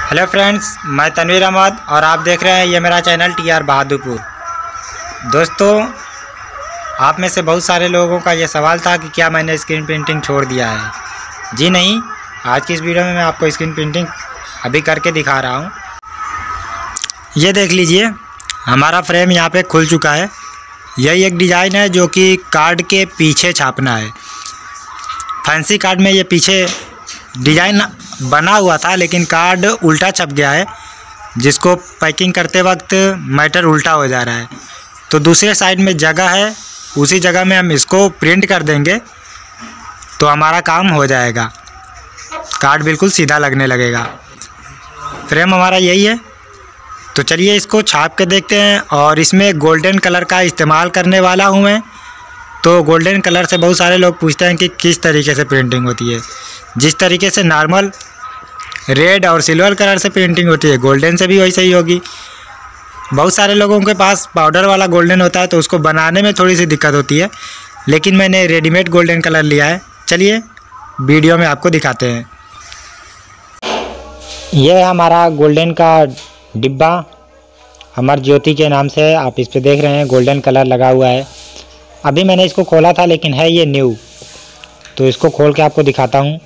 Hello friends, मैं तनवीर अहमद और आप देख रहे हैं ये मेरा चैनल TR बहादुरपुर। दोस्तों, आप में से बहुत सारे लोगों का ये सवाल था कि क्या मैंने स्क्रीन प्रिंटिंग छोड़ दिया है। जी नहीं, आज की इस वीडियो में मैं आपको स्क्रीन प्रिंटिंग अभी करके दिखा रहा हूँ। ये देख लीजिए, हमारा फ्रेम यहाँ पे खुल चुका है। यही एक डिज़ाइन है जो कि कार्ड के पीछे छापना है। फैंसी कार्ड में ये पीछे डिज़ाइन बना हुआ था, लेकिन कार्ड उल्टा छप गया है, जिसको पैकिंग करते वक्त मैटर उल्टा हो जा रहा है। तो दूसरे साइड में जगह है, उसी जगह में हम इसको प्रिंट कर देंगे तो हमारा काम हो जाएगा। कार्ड बिल्कुल सीधा लगने लगेगा। फ्रेम हमारा यही है। तो चलिए इसको छाप के देखते हैं। और इसमें गोल्डन कलर का इस्तेमाल करने वाला हूँ मैं। तो गोल्डन कलर से बहुत सारे लोग पूछते हैं कि किस तरीके से प्रिंटिंग होती है। जिस तरीके से नॉर्मल रेड और सिल्वर कलर से प्रिंटिंग होती है, गोल्डन से भी वैसे ही होगी। बहुत सारे लोगों के पास पाउडर वाला गोल्डन होता है, तो उसको बनाने में थोड़ी सी दिक्कत होती है, लेकिन मैंने रेडीमेड गोल्डन कलर लिया है। चलिए वीडियो में आपको दिखाते हैं। ये है हमारा गोल्डन का डिब्बा, अमर ज्योति के नाम से आप इस पे देख रहे हैं, गोल्डन कलर लगा हुआ है। अभी मैंने इसको खोला था, लेकिन है ये न्यू। तो इसको खोल के आपको दिखाता हूँ।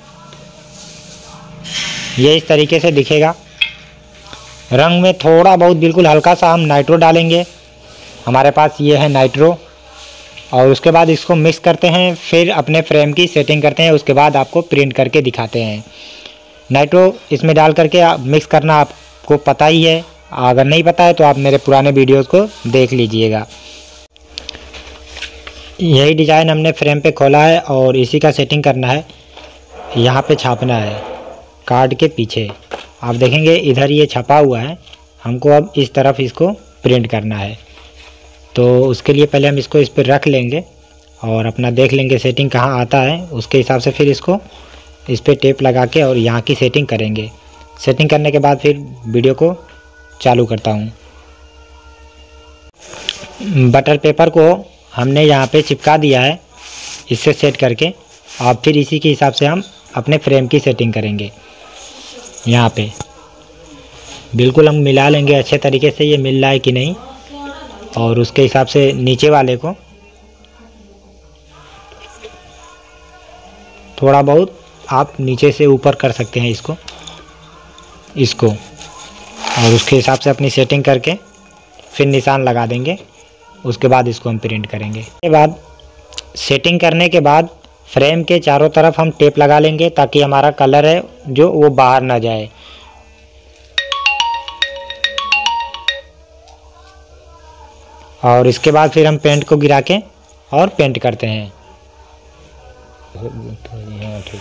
ये इस तरीके से दिखेगा। रंग में थोड़ा बहुत बिल्कुल हल्का सा हम नाइट्रो डालेंगे। हमारे पास ये है नाइट्रो। और उसके बाद इसको मिक्स करते हैं, फिर अपने फ्रेम की सेटिंग करते हैं। उसके बाद आपको प्रिंट करके दिखाते हैं। नाइट्रो इसमें डाल करके मिक्स करना आपको पता ही है। अगर नहीं पता है तो आप मेरे पुराने वीडियोस को देख लीजिएगा। यही डिज़ाइन हमने फ्रेम पे खोला है और इसी का सेटिंग करना है। यहाँ पे छापना है कार्ड के पीछे। आप देखेंगे इधर ये छपा हुआ है, हमको अब इस तरफ इसको प्रिंट करना है। तो उसके लिए पहले हम इसको इस पर रख लेंगे और अपना देख लेंगे सेटिंग कहाँ आता है। उसके हिसाब से फिर इसको इस पर टेप लगा के और यहाँ की सेटिंग करेंगे। सेटिंग करने के बाद फिर वीडियो को चालू करता हूँ। बटर पेपर को हमने यहाँ पे चिपका दिया है इससे सेट करके। और फिर इसी के हिसाब से हम अपने फ्रेम की सेटिंग करेंगे। यहाँ पे बिल्कुल हम मिला लेंगे अच्छे तरीके से, ये मिल रहा है कि नहीं। और उसके हिसाब से नीचे वाले को थोड़ा बहुत आप नीचे से ऊपर कर सकते हैं इसको। और उसके हिसाब से अपनी सेटिंग करके फिर निशान लगा देंगे। उसके बाद इसको हम प्रिंट करेंगे। उसके बाद सेटिंग करने के बाद फ्रेम के चारों तरफ हम टेप लगा लेंगे, ताकि हमारा कलर है जो वो बाहर ना जाए। और इसके बाद फिर हम पेंट को गिरा के और पेंट करते हैं। ठीक।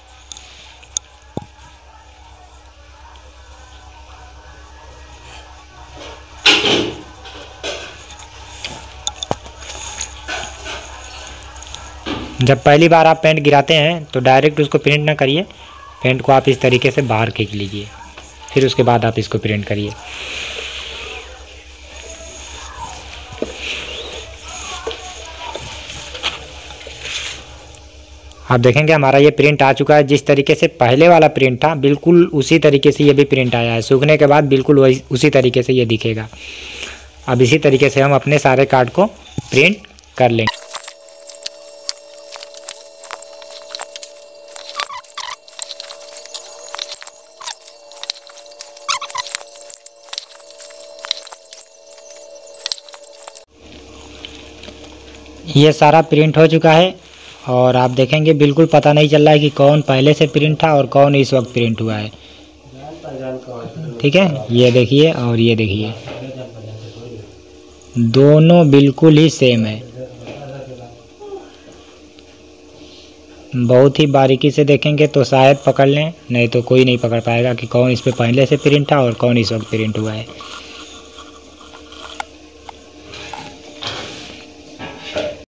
जब पहली बार आप पेंट गिराते हैं तो डायरेक्ट उसको प्रिंट ना करिए। पेंट को आप इस तरीके से बाहर खींच लीजिए, फिर उसके बाद आप इसको प्रिंट करिए। आप देखेंगे हमारा ये प्रिंट आ चुका है। जिस तरीके से पहले वाला प्रिंट था, बिल्कुल उसी तरीके से ये भी प्रिंट आया है। सूखने के बाद बिल्कुल वही उसी तरीके से ये दिखेगा। अब इसी तरीके से हम अपने सारे कार्ड को प्रिंट कर लेंगे। ये सारा प्रिंट हो चुका है और आप देखेंगे बिल्कुल पता नहीं चल रहा है कि कौन पहले से प्रिंट था और कौन इस वक्त प्रिंट हुआ है। ठीक है, ये देखिए और ये देखिए, दोनों बिल्कुल ही सेम है। बहुत ही बारीकी से देखेंगे तो शायद पकड़ लें, नहीं तो कोई नहीं पकड़ पाएगा कि कौन इस पे पहले से प्रिंट था और कौन इस वक्त प्रिंट हुआ है।